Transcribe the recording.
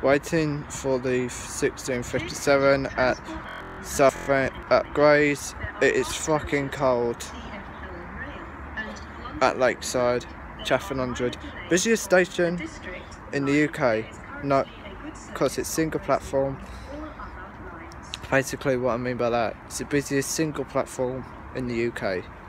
Waiting for the 1657 at Grays. It is fucking cold at Lakeside Chafford Hundred. Busiest station in the UK. No, because it's single platform. Basically what I mean by that, it's the busiest single platform in the UK.